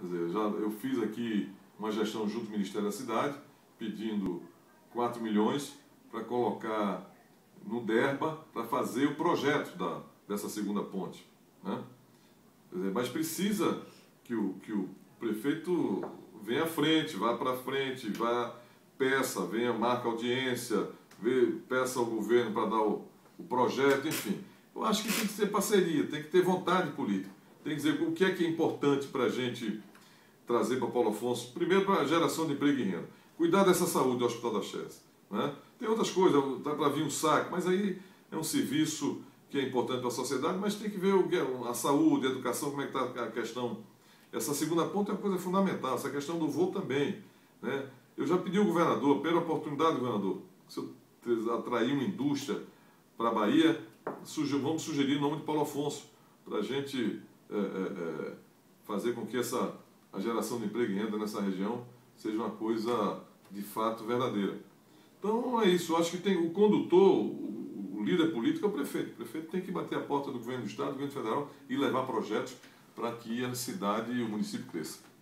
Quer dizer, eu fiz aqui uma gestão junto ao Ministério da Cidade, pedindo 4 milhões para colocar no DERBA para fazer o projeto dessa segunda ponte, né? Quer dizer, mas precisa que o prefeito venha à frente, vá para frente, peça, venha, marca audiência, peça ao governo para dar o projeto, enfim. Eu acho que tem que ter parceria, tem que ter vontade política, tem que dizer o que é importante para a gente trazer para Paulo Afonso. Primeiro, para a geração de emprego e renda. Cuidar dessa saúde do Hospital da Chesse, né? Tem outras coisas, dá para vir um saque, mas aí é um serviço que é importante para a sociedade, mas tem que ver o que é a saúde, a educação, como é que está a questão. Essa segunda ponta é uma coisa fundamental, essa questão do voo também, né? Eu já pedi ao governador, pela oportunidade, governador, se eu atrair uma indústria para a Bahia, vamos sugerir o nome de Paulo Afonso, para a gente fazer com que a geração de emprego e renda nessa região seja uma coisa de fato verdadeira. Então é isso, eu acho que tem o condutor, o líder político é o prefeito. O prefeito tem que bater a porta do governo do Estado, do governo federal e levar projetos para que a cidade e o município cresçam.